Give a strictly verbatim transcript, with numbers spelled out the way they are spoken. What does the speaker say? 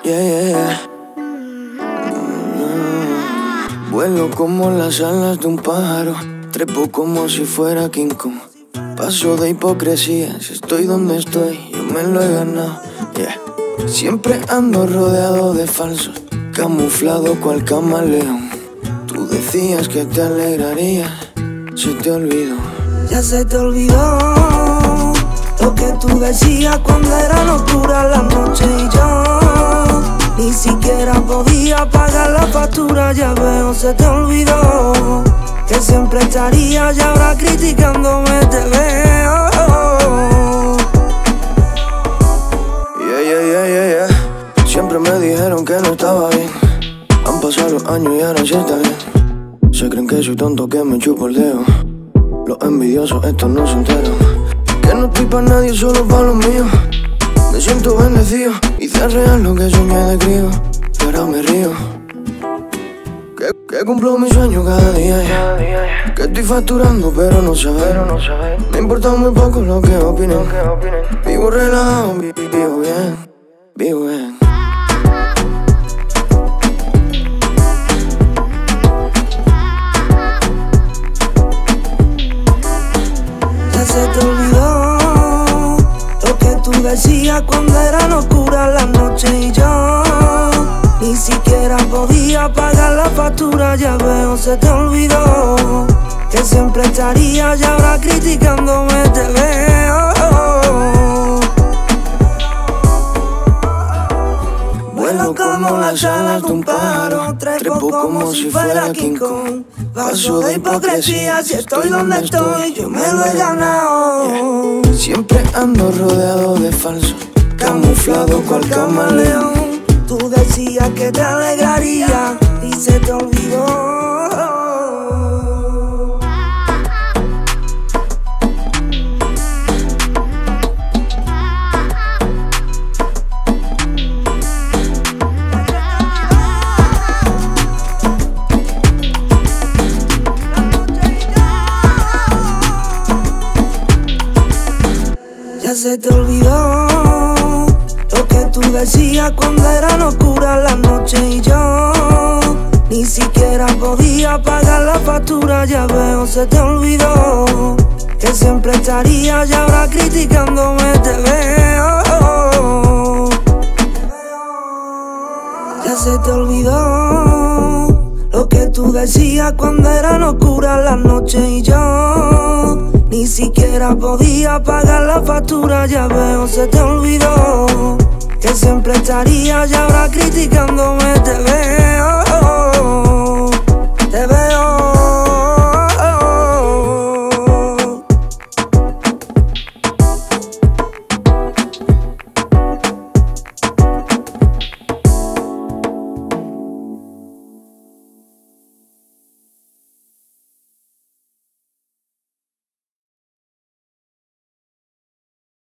Yeah, yeah, yeah. Mm. Vuelo como las alas de un pájaro, trepo como si fuera King Kong. Paso de hipocresía, si estoy donde estoy, yo me lo he ganado. Yeah. Siempre ando rodeado de falsos, camuflado cual camaleón. Tú decías que te alegrarías, se te olvidó. Ya se te olvidó lo que tú decías cuando eran oscuras las noches y yo ni siquiera podía pagar la factura. Ya veo, se te olvidó que siempre estarías y ahora criticándome te veo. Yeah, yeah, yeah, yeah, yeah. Siempre me dijeron que no estaba bien. Han pasado los años y ahora sí está bien. Se creen que soy tonto, que me chupo el dedo. Los envidiosos estos no se enteran que no estoy pa' nadie, solo pa' los míos. Me siento bendecido, hice real lo que soñé de crío. Y ahora me río que, que cumplo mi sueño cada día, yeah. Que estoy facturando pero no saben, no saben. Me importa muy poco lo que opinen, lo que opinen. Vivo relajado, vi, vivo bien, vivo bien. Se te olvidó lo que tú decías cuando eran oscuras las noches y yo ni siquiera podía pagar la factura. Ya veo, se te olvidó que siempre estarías y ahora criticándome te veo. Vuelo como las alas de un pájaro, trepo como si fuera King Kong. Paso de hipocresía, si estoy donde estoy, yo me lo he ganado. Yeah. Siempre ando rodeado de falsos, camuflado cual camaleón. Tú decías que te alegraría y se te olvidó. Ya se te olvidó lo que tú decías cuando eran oscuras las noches y yo ni siquiera podía pagar la factura. Ya veo, se te olvidó que siempre estarías y ahora criticándome te veo. Ya se te olvidó lo que tú decías cuando eran oscuras las noches y yo ni siquiera podía pagar la factura. Ya veo, se te olvidó que siempre estarías y ahora criticándome